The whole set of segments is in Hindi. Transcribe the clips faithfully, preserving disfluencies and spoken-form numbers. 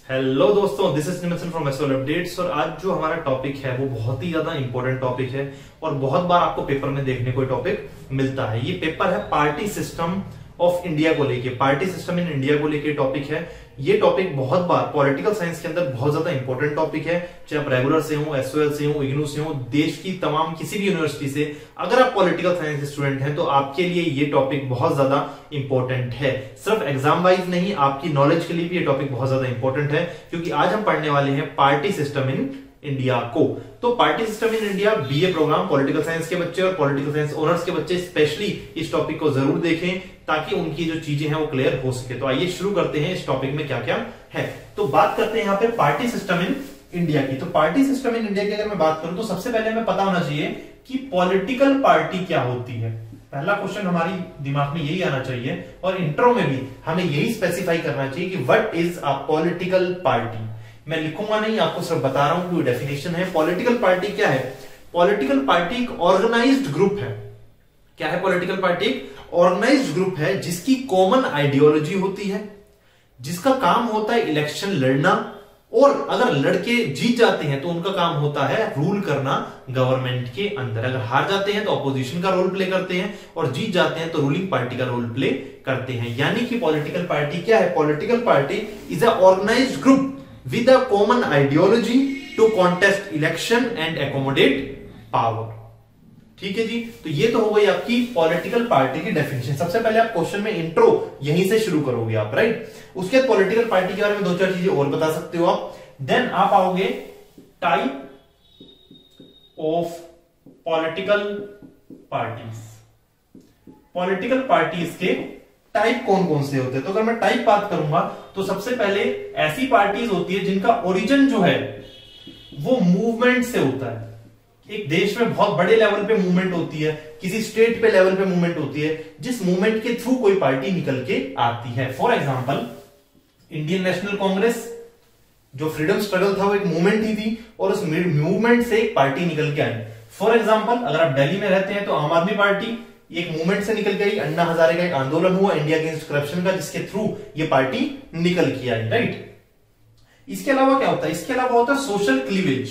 हेलो दोस्तों, this is Nimsan from SOL updates. और आज जो हमारा टॉपिक है वो बहुत ही ज्यादा इंपॉर्टेंट टॉपिक है और बहुत बार आपको पेपर में देखने को टॉपिक मिलता है। ये पेपर है पार्टी सिस्टम ऑफ इंडिया को लेके, पार्टी सिस्टम इन इंडिया को लेके टॉपिक है। ये टॉपिक बहुत बार पॉलिटिकल साइंस के अंदर बहुत ज्यादा इंपॉर्टेंट टॉपिक है। चाहे आप रेगुलर से हो, एसओएल से हो, इग्नू से हो, देश की तमाम किसी भी यूनिवर्सिटी से अगर आप पॉलिटिकल साइंस स्टूडेंट हैं तो आपके लिए ये टॉपिक बहुत ज्यादा इंपॉर्टेंट है। सिर्फ एग्जाम वाइज नहीं, आपकी नॉलेज के लिए भी ये टॉपिक बहुत ज्यादा इंपॉर्टेंट है, क्योंकि आज हम पढ़ने वाले हैं पार्टी सिस्टम इन इंडिया को। तो party system in India BA program political science के बच्चे और पॉलिटिकल साइंस ऑनर्स के बच्चे स्पेशली इस टॉपिक को जरूर देखें ताकि उनकी जो चीजें हैं वो क्लियर हो सके। तो आइए शुरू करते हैं इस टॉपिक में क्या क्या है। तो बात करते हैं यहाँ पे पार्टी सिस्टम इन इंडिया की। तो पार्टी सिस्टम इन इंडिया की अगर मैं बात करूं तो सबसे पहले हमें पता होना चाहिए कि पॉलिटिकल पार्टी क्या होती है। पहला क्वेश्चन हमारी दिमाग में यही आना चाहिए और इंट्रो में भी हमें यही स्पेसिफाई करना चाहिए कि what is a political party. मैं लिखूंगा नहीं, आपको सिर्फ बता रहा हूं कि डेफिनेशन है। पॉलिटिकल पार्टी क्या है? पॉलिटिकल पार्टी एक ऑर्गेनाइज्ड ग्रुप है। क्या है पॉलिटिकल पार्टी? ऑर्गेनाइज्ड ग्रुप है जिसकी कॉमन आइडियोलॉजी होती है, जिसका काम होता है इलेक्शन लड़ना, और अगर लड़के जीत जाते हैं तो उनका काम होता है रूल करना गवर्नमेंट के अंदर। अगर हार जाते हैं तो अपोजिशन का रोल प्ले करते हैं और जीत जाते हैं तो रूलिंग पार्टी का रोल प्ले करते हैं। यानी कि पॉलिटिकल पार्टी क्या है? Political party is a organised group with a common ideology to contest election and accommodate power। ठीक है जी, तो ये तो हो गई आपकी पॉलिटिकल पार्टी की डेफिनेशन। सबसे पहले आप क्वेश्चन में इंट्रो यहीं से शुरू करोगे आप, राइट। उसके बाद पॉलिटिकल पार्टी के बारे में दो चार चीजें और बता सकते हो आप। देन आप आओगे type of political parties. Political parties के टाइप कौन कौन से होते हैं? तो अगर मैं टाइप बात करूंगा तो सबसे पहले ऐसी पार्टीज होती है जिनका ओरिजिन जो है वो मूवमेंट से होता है। एक देश में बहुत बड़े लेवल पे मूवमेंट होती है, किसी स्टेट पे लेवल पे मूवमेंट होती है, जिस मूवमेंट के थ्रू कोई पार्टी निकल के आती है। For example Indian National Congress, जो फ्रीडम स्ट्रगल था वो एक मूवमेंट ही थी और उस मूवमेंट से एक पार्टी निकल के आई। फॉर एग्जाम्पल अगर आप दिल्ली में रहते हैं तो आम आदमी पार्टी एक मूवमेंट से निकल गई। अन्ना हजारे का एक आंदोलन हुआ इंडिया अगेंस्ट करप्शन का, जिसके थ्रू ये पार्टी निकल के आई, राइट। इसके अलावा क्या होता है? इसके अलावा होता है social cleavage.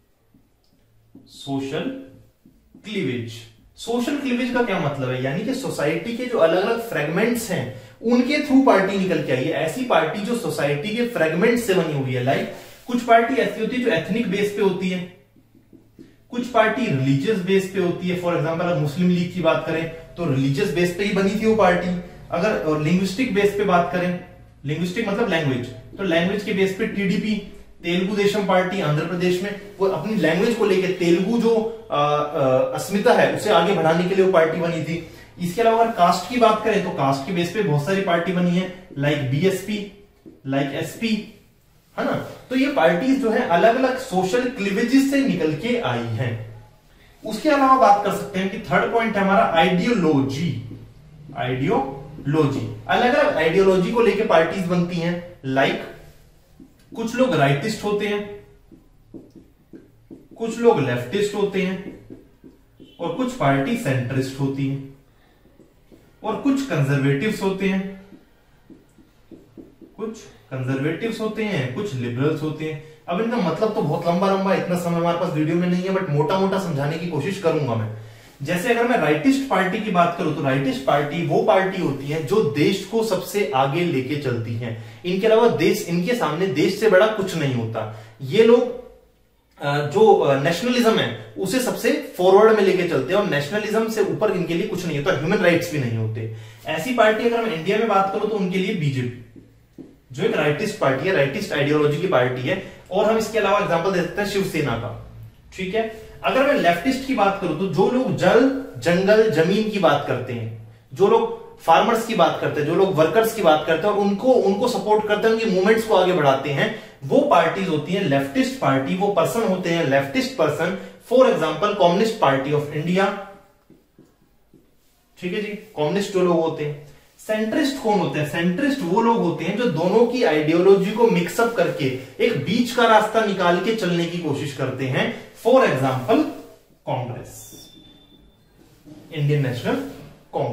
Social cleavage social cleavage का क्या मतलब है? यानी कि सोसाइटी के जो अलग अलग फ्रेगमेंट्स हैं उनके थ्रू पार्टी निकल के आई है। ऐसी पार्टी जो सोसाइटी के फ्रेगमेंट से बनी हुई है। लाइक कुछ पार्टी ऐसी होती है जो एथनिक बेस पे होती है, कुछ पार्टी रिलीजियस बेस पे होती है। फॉर एग्जांपल अगर मुस्लिम लीग की बात करें तो रिलीजियस बेस पे ही बनी थी वो पार्टी। अगर लिंग्विस्टिक बेस पे बात करें, लिंग्विस्टिक मतलब लैंग्वेज, तो लैंग्वेज के बेस पे टीडीपी, तेलुगु देशम पार्टी आंध्र प्रदेश में, वो अपनी लैंग्वेज को लेकर तेलुगु जो आ, आ, अस्मिता है उसे आगे बढ़ाने के लिए वो पार्टी बनी थी। इसके अलावा अगर कास्ट की बात करें तो कास्ट के बेस पे बहुत सारी पार्टी बनी है, लाइक बीएसपी, लाइक एसपी, है ना। तो ये पार्टीज जो है अलग अलग सोशल क्लीवेजेस से निकल के आई हैं। उसके अलावा बात कर सकते हैं कि थर्ड पॉइंट है हमारा आइडियोलॉजी। आइडियोलॉजी अलग अलग आइडियोलॉजी को लेके पार्टीज बनती हैं। लाइक कुछ लोग राइटिस्ट होते हैं, कुछ लोग लेफ्टिस्ट होते हैं, और कुछ पार्टी सेंट्रिस्ट होती है, और कुछ कंजर्वेटिव्स होते हैं, कुछ कंजर्वेटिव्स होते हैं, कुछ लिबरल्स होते हैं। अब इनका मतलब तो बहुत लंबा लंबा, इतना समय हमारे पास वीडियो में नहीं है, बट मोटा मोटा समझाने की कोशिश करूंगा मैं। जैसे अगर मैं राइटिस्ट पार्टी की बात करूं तो राइटिस्ट पार्टी वो पार्टी होती है जो देश को सबसे आगे लेके चलती है। इनके अलावा देश, इनके सामने देश से बड़ा कुछ नहीं होता। ये लोग जो नेशनलिज्म है उसे सबसे फॉरवर्ड में लेके चलते हैं और नेशनलिज्म से ऊपर इनके लिए कुछ नहीं होता, ह्यूमन राइट्स भी नहीं होते। ऐसी पार्टी अगर मैं इंडिया में बात करूं तो उनके लिए बीजेपी, जो एक राइटिस्ट पार्टी है, राइटिस्ट आइडियोलॉजी की पार्टी है। और हम इसके अलावा एग्जांपल दे सकते हैं शिवसेना का, ठीक है। अगर मैं लेफ्टिस्ट की बात करूं तो जो लोग जल, जंगल, जमीन की बात करते हैं, जो लोग फार्मर्स की बात करते हैं, जो लोग वर्कर्स की बात करते हैं और उनको उनको सपोर्ट करते हैं, उनकी मूवमेंट्स को आगे बढ़ाते हैं, वो पार्टीज होती है लेफ्टिस्ट पार्टी। वो पर्सन होते हैं leftist person. For example Communist Party of India, ठीक है जी, कम्युनिस्ट जो लोग होते हैं। सेंट्रिस्ट कौन होते हैं? सेंट्रिस्ट वो लोग होते हैं जो दोनों की आइडियोलॉजी को मिक्सअप करके एक बीच का रास्ता निकाल के चलने की कोशिश करते हैं। For example Congress, Indian National Congress.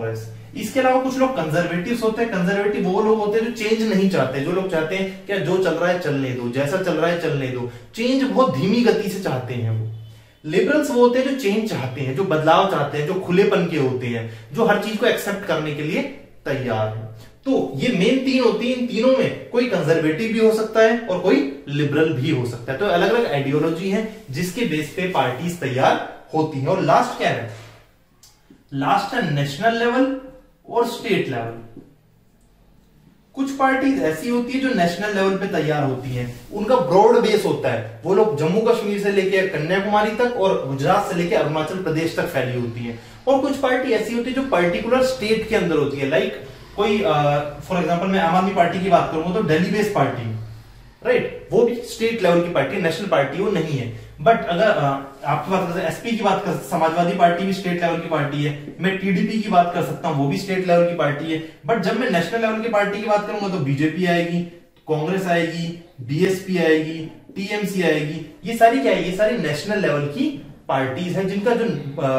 इसके अलावा कुछ लोग कंजर्वेटिव्स होते हैं। कंजर्वेटिव वो लोग होते हैं जो चेंज नहीं चाहते, जो लोग चाहते हैं क्या जो चल रहा है चलने दो, जैसा चल रहा है चलने दो, चेंज बहुत धीमी गति से चाहते हैं वो। लिबरल्स वो होते हैं जो चेंज चाहते हैं, जो बदलाव चाहते हैं, जो खुलेपन के होते हैं, जो हर चीज को एक्सेप्ट करने के लिए तैयार है। तो ये मेन तीन होती है। इन तीनों में कोई कंजर्वेटिव भी हो सकता है और कोई लिबरल भी हो सकता है। तो अलग अलग आइडियोलॉजी है जिसके बेस पे पार्टीज तैयार होती हैं। और लास्ट क्या है? लास्ट है नेशनल लेवल और स्टेट लेवल। कुछ पार्टीज ऐसी होती है जो नेशनल लेवल पे तैयार होती हैं, उनका ब्रॉड बेस होता है, वो लोग जम्मू कश्मीर से लेकर कन्याकुमारी तक और गुजरात से लेकर अरुणाचल प्रदेश तक फैली होती है। और कुछ पार्टी ऐसी होती है जो पर्टिकुलर स्टेट के अंदर होती है। लाइक कोई फॉर एग्जांपल मैं आम आदमी पार्टी की बात करूंगा तो दिल्ली बेस्ड पार्टी, राइट, वो भी स्टेट लेवल की पार्टी, नेशनल पार्टी वो नहीं है। बट अगर आपकी बात करें एसपी की बात कर, समाजवादी पार्टी भी स्टेट लेवल की पार्टी है। मैं टीडीपी की बात कर सकता हूं, वो भी स्टेट लेवल की पार्टी है। बट जब मैं नेशनल लेवल की पार्टी की बात करूंगा तो बीजेपी आएगी, कांग्रेस आएगी, बीएसपी आएगी, टीएमसी आएगी। ये सारी क्या है? ये सारी नेशनल लेवल की पार्टीज है जिनका जो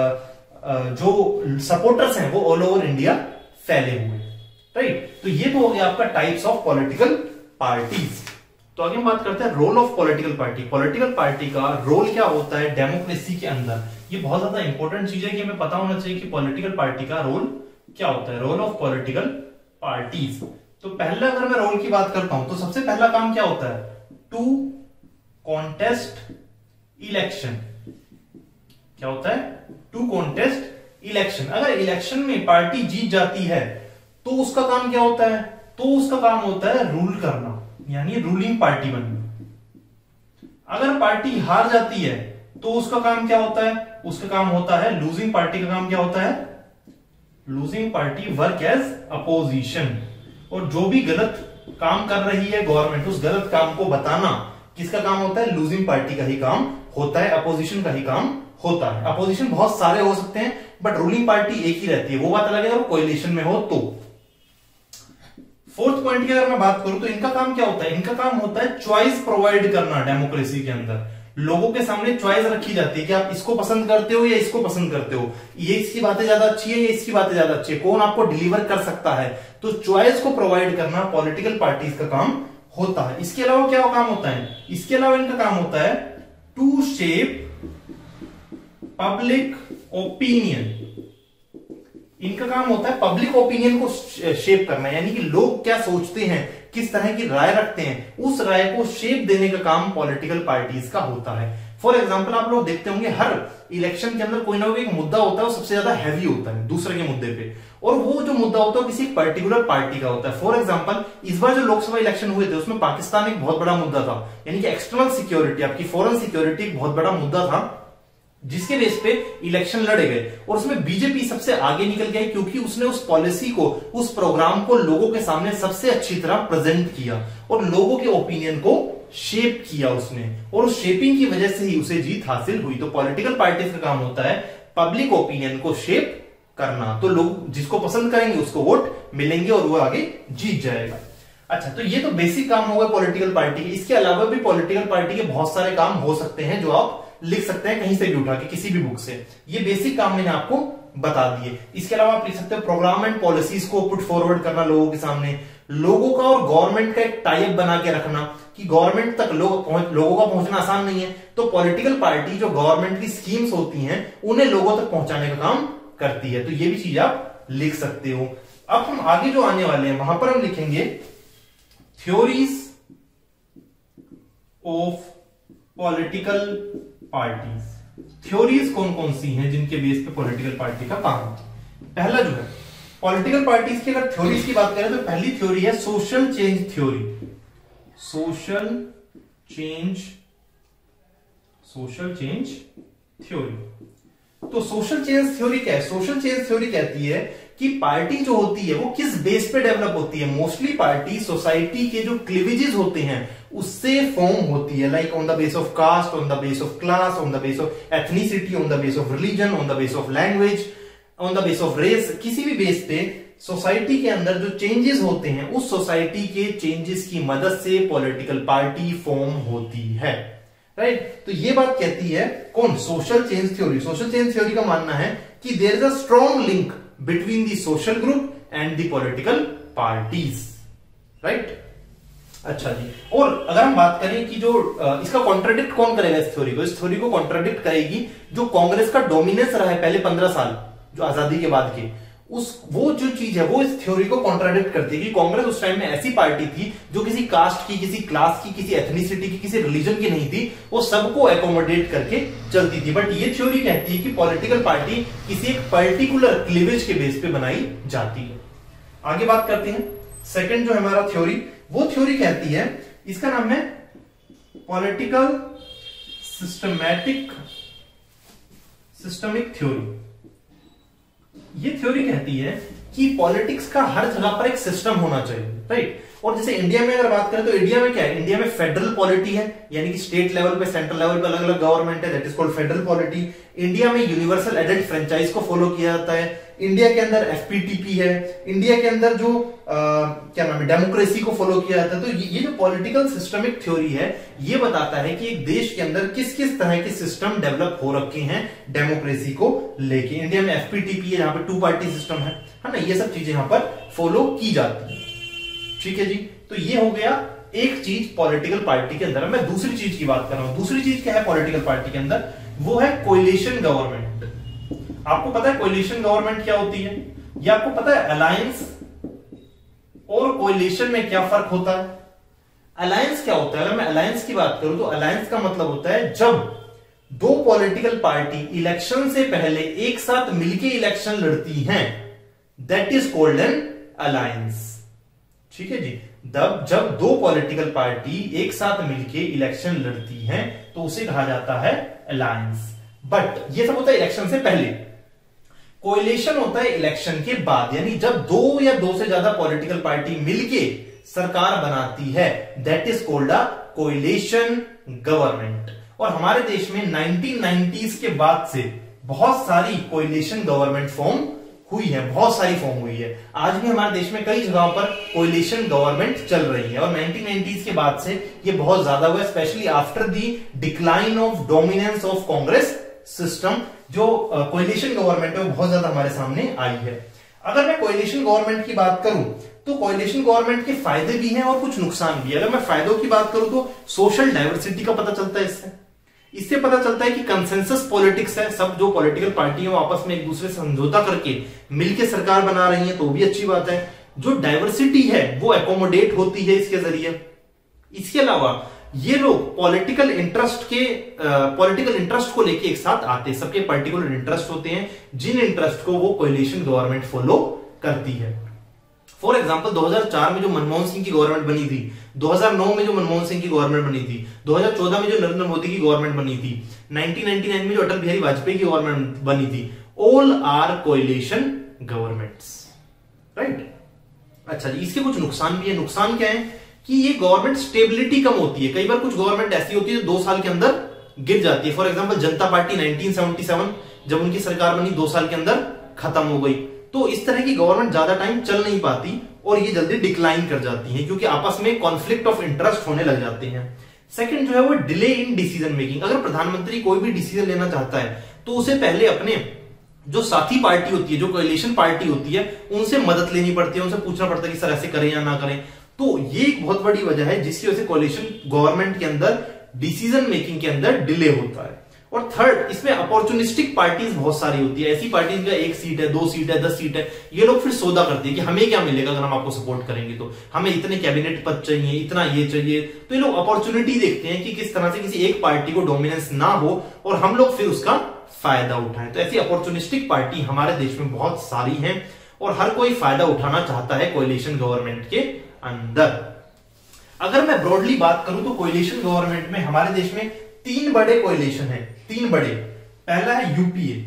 जो सपोर्टर्स हैं वो ऑल ओवर इंडिया फैले हुए, राइट। तो ये तो हो गया आपका टाइप्स ऑफ पॉलिटिकल पार्टीज। तो आगे हम बात करते हैं role of political party. Political party का रोल क्या होता है डेमोक्रेसी के अंदर? ये बहुत ज्यादा इंपॉर्टेंट चीज है कि हमें पता होना चाहिए कि पॉलिटिकल पार्टी का रोल क्या होता है। Role of political parties. तो पहले अगर मैं रोल की बात करता हूं तो सबसे पहला काम क्या होता है? To contest election. क्या होता है? To contest election. अगर इलेक्शन में पार्टी जीत जाती है तो उसका काम क्या होता है? तो उसका काम होता है रूल करना, यानी रूलिंग पार्टी बनना। अगर पार्टी हार जाती है तो उसका काम क्या होता है? उसका काम होता है, लूजिंग पार्टी का काम क्या होता है? Losing party work as opposition. और जो भी गलत काम कर रही है गवर्नमेंट, उस गलत काम को बताना किसका काम होता है? लूजिंग पार्टी का ही काम होता है, अपोजिशन का ही काम होता है। अपोजिशन बहुत सारे हो सकते हैं बट रूलिंग पार्टी एक ही रहती है। वो बात अलग है अगर कोएलिशन में हो तो। फोर्थ पॉइंट की अगर मैं बात करूं तो इनका काम क्या होता है? इनका काम होता है चॉइस प्रोवाइड करना। डेमोक्रेसी के अंदर लोगों के सामने चॉइस रखी जाती है कि आप इसको पसंद करते हो या इसको पसंद करते हो, ये इसकी बातें ज्यादा अच्छी है या इसकी बातें ज्यादा अच्छी है, कौन आपको डिलीवर कर सकता है। तो चॉइस को प्रोवाइड करना पॉलिटिकल पार्टीज का काम होता है। इसके अलावा क्या काम होता है? इसके अलावा इनका काम होता है टू शेप पब्लिक ओपिनियन। इनका काम होता है पब्लिक ओपिनियन को शेप करना, यानी कि लोग क्या सोचते हैं, किस तरह की राय रखते हैं, उस राय को शेप देने का काम पॉलिटिकल पार्टीज का होता है। फॉर एग्जांपल आप लोग देखते होंगे हर इलेक्शन के अंदर कोई ना कोई एक मुद्दा होता है, वो सबसे ज्यादा हैवी होता है दूसरे के मुद्दे पे, और वो जो मुद्दा होता है किसी पर्टिकुलर पार्टी का होता है। फॉर एग्जांपल इस बार जो लोकसभा इलेक्शन हुए थे उसमें पाकिस्तान एक बहुत बड़ा मुद्दा था, यानी कि एक्सटर्नल सिक्योरिटी, आपकी फॉरेन सिक्योरिटी एक बहुत बड़ा मुद्दा था जिसके बेस पे इलेक्शन लड़े गए। और उसमें बीजेपी सबसे आगे निकल गई क्योंकि उसने उस पॉलिसी को, उस प्रोग्राम को लोगों के सामने सबसे अच्छी तरह प्रेजेंट किया और लोगों के ओपिनियन को शेप किया उसने, और उस शेपिंग की वजह से ही उसे जीत हासिल हुई। तो पॉलिटिकल पार्टीज का काम होता है पब्लिक ओपिनियन को शेप करना। तो लोग जिसको पसंद करेंगे उसको वोट मिलेंगे और वो आगे जीत जाएगा। अच्छा, तो ये तो बेसिक काम होगा पॉलिटिकल पार्टी के। इसके अलावा भी पॉलिटिकल पार्टी के बहुत सारे काम हो सकते हैं जो आप लिख सकते हैं कहीं से भी उठा के, किसी भी बुक से। ये बेसिक काम मैंने आपको बता दिए। इसके अलावा आप लिख सकते हो प्रोग्राम एंड पॉलिसीज को पुट फॉरवर्ड करना लोगों के सामने, लोगों का और गवर्नमेंट का एक टाई अप बना के रखना कि गवर्नमेंट तक लोग लोगों का पहुंचना आसान नहीं है, तो पॉलिटिकल पार्टी जो गवर्नमेंट की स्कीम्स होती हैं उन्हें लोगों तक पहुंचाने का काम करती है। तो ये भी चीज आप लिख सकते हो। अब हम आगे जो आने वाले हैं वहां पर हम लिखेंगे theories of political parties. Theories कौन कौन सी हैं जिनके बेस पे पॉलिटिकल पार्टी का काम है? पहला जो है पॉलिटिकल पार्टीज की अगर थ्योरीज की बात करें तो पहली थ्योरी है social change theory. Social change social change theory. तो सोशल चेंज थ्योरी क्या है? सोशल चेंज थ्योरी कहती है कि पार्टी जो होती है वो किस बेस पे डेवलप होती है। मोस्टली पार्टी सोसाइटी के जो क्लिवेजेस होते हैं उससे फॉर्म होती है, like on the base of caste, on the base of class, on the base of ethnicity, on the base of religion, on the base of language, on the base of race. किसी भी बेस पे सोसाइटी के अंदर जो चेंजेस होते हैं उस सोसाइटी के चेंजेस की मदद से पॉलिटिकल पार्टी फॉर्म होती है, राइट right? तो ये बात कहती है कौन? Social change theory. Social change theory का मानना है कि there is a strong link between the social group and the political parties, right. अच्छा जी, और अगर हम बात करें कि जो इसका कॉन्ट्राडिक्ट कौन करेगा इस थ्योरी को, इस थ्योरी को कॉन्ट्राडिक्ट करेगी जो कांग्रेस का डोमिनेंस रहा है पहले पंद्रह साल जो आजादी के बाद के, उस वो जो चीज है वो इस थ्योरी को कॉन्ट्राडिक्ट करती है कि कांग्रेस उस टाइम में ऐसी पार्टी थी जो किसी कास्ट की, किसी क्लास की, किसी एथनिसिटी की, किसी रिलीजन की नहीं थी, वो सबको एकोमोडेट करके चलती थी। बट ये थ्योरी कहती है कि पॉलिटिकल पार्टी किसी एक पर्टिकुलर क्लीवेज के बेस पे बनाई जाती है। आगे बात करते हैं, सेकंड जो हमारा थ्योरी, वो थ्योरी कहती है, इसका नाम है पॉलिटिकल सिस्टमैटिक सिस्टमिक थ्योरी। ये थ्योरी कहती है कि पॉलिटिक्स का हर जगह पर एक सिस्टम होना चाहिए, राइट। और जैसे इंडिया में अगर बात करें तो इंडिया में क्या है, इंडिया में फेडरल पॉलिटी है, यानी कि स्टेट लेवल पे, सेंट्रल लेवल पे अलग अलग गवर्नमेंट है, that is called federal polity. India में यूनिवर्सल एडल्ट फ्रेंचाइज को फॉलो किया जाता है। इंडिया के अंदर एफपीटीपी है। इंडिया के अंदर जो आ, क्या नाम है, डेमोक्रेसी को फॉलो किया जाता है। तो ये, ये जो पॉलिटिकल सिस्टमिक थ्योरी है, ये बताता है कि एक देश के अंदर किस किस तरह के सिस्टम डेवलप हो रखे हैं डेमोक्रेसी को लेके। इंडिया में एफपीटीपी है, यहाँ पे टू पार्टी सिस्टम है, है ना, ये सब चीजें यहाँ पर फॉलो की जाती है। ठीक है जी, तो ये हो गया एक चीज पॉलिटिकल पार्टी के अंदर। मैं दूसरी चीज की बात कर रहा हूं। दूसरी चीज क्या है पॉलिटिकल पार्टी के अंदर, वो है कोएलिशन गवर्नमेंट। आपको पता है कोएलिशन गवर्नमेंट क्या होती है? ये आपको पता है अलायंस और कोएलिशन में क्या फर्क होता है? अलायंस क्या होता है? अगर मैं अलायंस की बात करूं तो अलायंस का मतलब होता है जब दो पॉलिटिकल पार्टी इलेक्शन से पहले एक साथ मिलके इलेक्शन लड़ती हैं, that is called an alliance. ठीक है जी, जब जब दो पॉलिटिकल पार्टी एक साथ मिलके इलेक्शन लड़ती हैं तो उसे कहा जाता है अलायंस। बट ये सब होता है इलेक्शन से पहले। कोएलिशन होता है इलेक्शन के बाद, यानी जब दो या दो से ज्यादा पॉलिटिकल पार्टी मिलके सरकार बनाती है, that is called a coalition government. और हमारे देश में नाइनटीन नाइंटीज़ के बाद से बहुत सारी कोएलिशन गवर्नमेंट फॉर्म हुई है, बहुत सारी फॉर्म हुई है। आज भी हमारे देश में कई जगहों पर कोएलिशन गवर्नमेंट चल रही है और नाइनटीन नाइंटीज़ के बाद से ये बहुत ज्यादा हुआ, specially after the decline of dominance of Congress system. जो कोएलिशन गवर्नमेंट है वो बहुत ज्यादा हमारे सामने आई है। अगर मैं कोएलिशन गवर्नमेंट की बात करूं तो कोएलिशन गवर्नमेंट के फायदे भी हैं और कुछ नुकसान भी है। अगर मैं फायदों की बात करूं तो सोशल डाइवर्सिटी का पता चलता है इससे इससे पता चलता है कि कंसेंसस पॉलिटिक्स है, सब जो पॉलिटिकल पार्टी है आपस में एक दूसरे से समझौता करके मिलके सरकार बना रही है, तो भी अच्छी बात है। जो डाइवर्सिटी है वो एकोमोडेट होती है इसके जरिए। इसके अलावा ये लोग पॉलिटिकल इंटरेस्ट के पॉलिटिकल इंटरेस्ट को लेके एक साथ आते हैं, सबके पर्टिकुलर इंटरेस्ट होते हैं जिन इंटरेस्ट को वो कोएलिशन गवर्नमेंट फॉलो करती है। फॉर एग्जांपल दो हज़ार चार में जो मनमोहन सिंह की गवर्नमेंट बनी थी, दो हज़ार नौ में जो मनमोहन सिंह की गवर्नमेंट बनी थी, दो हज़ार चौदह में जो नरेंद्र मोदी की गवर्नमेंट बनी थी, नाइनटीन नाइंटी नाइन में जो अटल बिहारी वाजपेयी की गवर्नमेंट बनी थी, all are coalition governments, right. अच्छा जी, इसके कुछ नुकसान भी है। नुकसान क्या है कि ये गवर्नमेंट स्टेबिलिटी कम होती है। कई बार कुछ गवर्नमेंट ऐसी होती है जो दो साल के अंदर गिर जाती है। For example Janata Party nineteen seventy seven जब उनकी सरकार बनी दो साल के अंदर खत्म हो गई, तो इस तरह की गवर्नमेंट ज्यादा टाइम चल नहीं पाती और ये जल्दी डिक्लाइन कर जाती है क्योंकि आपस में कॉन्फ्लिक्ट ऑफ इंटरेस्ट होने लग जाते हैं। सेकंड जो है वो डिले इन डिसीजन मेकिंग। अगर प्रधानमंत्री कोई भी डिसीजन लेना चाहता है तो उसे पहले अपने जो साथी पार्टी होती है, जो कोएलिशन पार्टी होती है, उनसे मदद लेनी पड़ती है, उनसे पूछना पड़ता है कि सर ऐसे करें या ना करें। तो ये एक बहुत बड़ी वजह है जिसकी वजह से कोएलिशन गवर्नमेंट के अंदर डिसीजन मेकिंग के अंदर डिले होता है। और थर्ड, इसमें अपॉर्चुनिस्टिक पार्टीज बहुत सारी होती है। ऐसी पार्टीज का एक सीट है, दो सीट है, दस सीट है, ये लोग फिर सौदा करते हैं कि हमें क्या मिलेगा अगर हम आपको सपोर्ट करेंगे, तो हमें इतने कैबिनेट पद चाहिए, इतना ये चाहिए। तो ये लोग अपॉर्चुनिटी देखते हैं कि किस तरह से किसी एक पार्टी को डोमिनेंस ना हो और हम लोग फिर उसका फायदा उठाएं। तो ऐसी अपॉर्चुनिस्टिक पार्टी हमारे देश में बहुत सारी हैं और हर कोई फायदा उठाना चाहता है कोएलिशन गवर्नमेंट के अंदर। अगर मैं ब्रॉडली बात करूं तो कोएलिशन गवर्नमेंट में हमारे देश में तीन बड़े कोएलिशन हैं, तीन बड़े। पहला है यूपीए,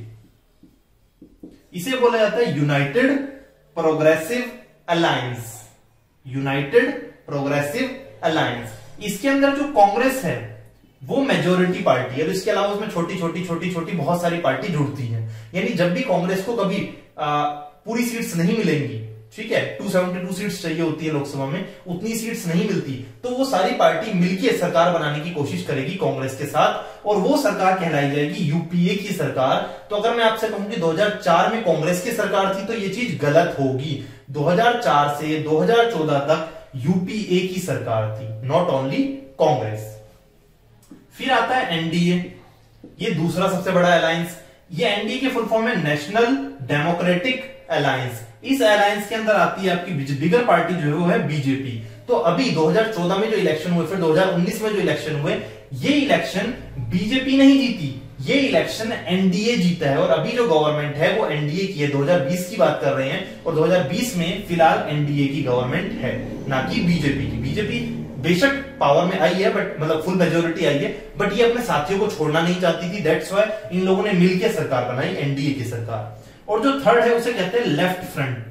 इसे बोला जाता है United Progressive Alliance. United Progressive Alliance, इसके अंदर जो कांग्रेस है वो मेजोरिटी पार्टी है। इसके अलावा उसमें छोटी छोटी छोटी छोटी बहुत सारी पार्टी जुड़ती है। यानी जब भी कांग्रेस को कभी आ, पूरी सीट्स नहीं मिलेंगी, ठीक है, दो सौ बहत्तर सीट्स चाहिए होती है लोकसभा में, उतनी सीट्स नहीं मिलती, तो वो सारी पार्टी मिलकर सरकार बनाने की कोशिश करेगी कांग्रेस के साथ, और वो सरकार कहलाई जाएगी यूपीए की सरकार। तो अगर मैं आपसे कहूं कि दो हज़ार चार में कांग्रेस की सरकार थी, तो ये चीज गलत होगी। दो हज़ार चार से दो हज़ार चौदह तक यूपीए की सरकार थी, नॉट ओनली कांग्रेस। फिर आता है एनडीए, ये दूसरा सबसे बड़ा अलायंस। ये एनडीए के फुल फॉर्म है नेशनल डेमोक्रेटिक अलायंस। इस अलायंस के अंदर आती है आपकी बिगर पार्टी जो है वो है बीजेपी। तो अभी दो हज़ार चौदह में जो इलेक्शन हुए, फिर दो हज़ार उन्नीस में जो इलेक्शन हुए, ये इलेक्शन बीजेपी नहीं जीती, ये इलेक्शन एनडीए जीता है, और अभी जो गवर्नमेंट है वो एनडीए की है। दो हज़ार बीस की बात कर रहे हैं, और दो हज़ार बीस में फिलहाल एनडीए की गवर्नमेंट है, ना कि बीजेपी की। बीजेपी बेशक पावर में आई है, बट मतलब फुल मेजोरिटी आई है, बट ये अपने साथियों को छोड़ना नहीं चाहती थी, दैट्स व्हाई इन लोगों ने मिलकर सरकार बनाई, एनडीए की सरकार। और जो थर्ड है उसे कहते हैं लेफ्ट फ्रंट।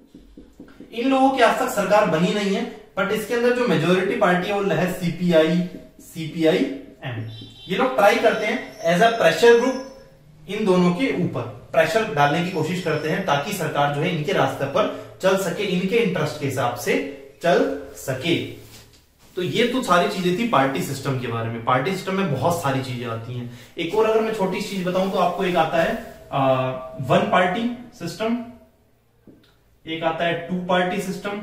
इन लोगों की आज तक सरकार बनी नहीं है, बट इसके अंदर जो मेजोरिटी पार्टी है वो है सीपीआई, सीपीआई एम। ये लोग ट्राई करते हैं एज अ प्रेशर ग्रुप इन दोनों के ऊपर प्रेशर डालने की कोशिश करते हैं, ताकि सरकार जो है इनके रास्ते पर चल सके, इनके इंटरेस्ट के हिसाब से चल सके। तो ये तो सारी चीजें थी पार्टी सिस्टम के बारे में। पार्टी सिस्टम में बहुत सारी चीजें आती हैं। एक और अगर मैं छोटी चीज बताऊं तो आपको एक आता है वन पार्टी सिस्टम, एक आता है टू पार्टी सिस्टम,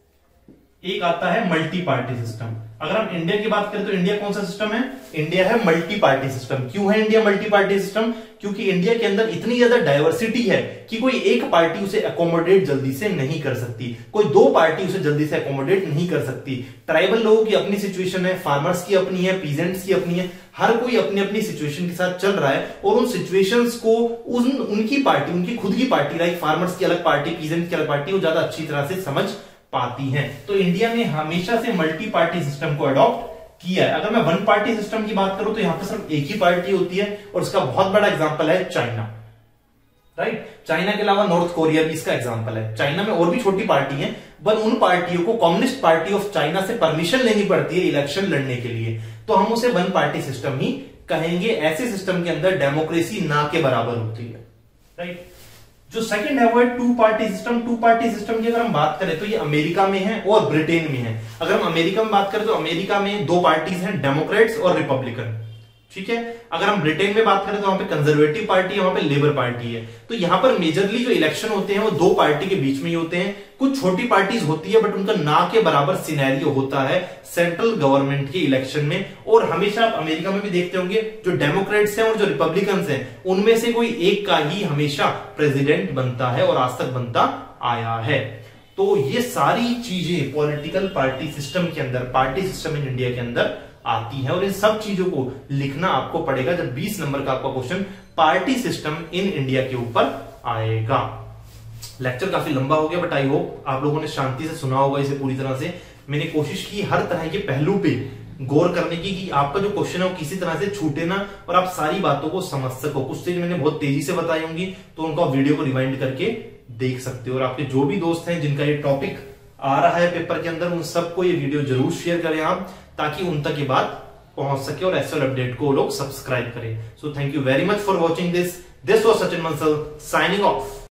एक आता है मल्टी पार्टी सिस्टम। अगर हम इंडिया की बात करें तो इंडिया कौन सा सिस्टम है? इंडिया है मल्टी पार्टी सिस्टम। क्यों है इंडिया मल्टी पार्टी सिस्टम? क्योंकि इंडिया के अंदर इतनी ज्यादा डाइवर्सिटी है कि कोई एक पार्टी उसे अकोमोडेट जल्दी से नहीं कर सकती, कोई दो पार्टी उसे जल्दी से अकोमोडेट नहीं कर सकती। ट्राइबल लोगों की अपनी सिचुएशन है, फार्मर्स की अपनी है, पीजेंट्स की अपनी है, हर कोई अपनी अपनी सिचुएशन के साथ चल रहा है, और उन सिचुएशंस को उन उनकी पार्टी, उनकी खुद की पार्टी, लाइक फार्मर्स की अलग पार्टी, पीजेंट्स की अलग पार्टी, वो ज्यादा अच्छी तरह से समझ पाती हैं। तो इंडिया ने हमेशा से मल्टी पार्टी सिस्टम को अडॉप्ट किया है। अगर मैं वन पार्टी सिस्टम की बात करूं तो यहां पर सिर्फ एक ही पार्टी होती है, और इसका बहुत बड़ा एग्जांपल है चाइना, राइट। चाइना के अलावा नॉर्थ कोरिया भी इसका एग्जांपल है। चाइना में और भी छोटी पार्टी है, पर उन पार्टियों को कम्युनिस्ट पार्टी ऑफ चाइना से परमिशन लेनी पड़ती है इलेक्शन लड़ने के लिए, तो हम उसे वन पार्टी सिस्टम ही कहेंगे। ऐसे सिस्टम के अंदर डेमोक्रेसी ना के बराबर होती है, राइट। जो सेकंड है वो है two party system. Two party system की अगर हम बात करें तो ये अमेरिका में है और ब्रिटेन में है। अगर हम अमेरिका में बात करें तो अमेरिका में दो पार्टीज हैं, डेमोक्रेट्स और रिपब्लिकन, ठीक है। अगर हम ब्रिटेन में बात करें तो वहां पे कंजर्वेटिव पार्टी है, वहां पे लेबर पार्टी है। तो यहां पर मेजरली जो इलेक्शन होते हैं वो दो पार्टी के बीच में ही होते हैं। कुछ छोटी पार्टीज होती है, बट उनका ना के बराबर सिनेरियो होता है सेंट्रल गवर्नमेंट के इलेक्शन में। और हमेशा आप अमेरिका में भी देखते होंगे जो डेमोक्रेट्स हैं और जो रिपब्लिकन्स हैं, उनमें से कोई एक का ही हमेशा प्रेसिडेंट बनता है, और आज तक बनता आया है। तो ये सारी चीजें पॉलिटिकल पार्टी सिस्टम के अंदर, पार्टी सिस्टम इन इंडिया के अंदर आती है, और इन सब चीजों को लिखना आपको पड़ेगा जब बीस नंबर का आपका question party system in India के ऊपर आएगा। लेक्चर काफी लंबा हो गया, बट आई होप आप लोगों ने शांति से सुना होगा इसे पूरी तरह से। मैंने कोशिश की हर तरह के पहलू पे गौर करने की, कि आपका जो क्वेश्चन है वो किसी तरह से छूटे ना, और आप सारी बातों को समझ सको। कुछ चीज मैंने बहुत तेजी से बताई होंगी, तो उनको आप वीडियो को रिवाइंड करके देख सकते हो। और आपके जो भी दोस्त हैं जिनका ये टॉपिक आ रहा है पेपर के अंदर, उन सबको ये वीडियो जरूर शेयर करें आप, ताकि उन तक ये बात पहुंच सके, और एसएल अपडेट को लोग सब्सक्राइब करें। So thank you very much for watching this this was Sachin Bansal signing of.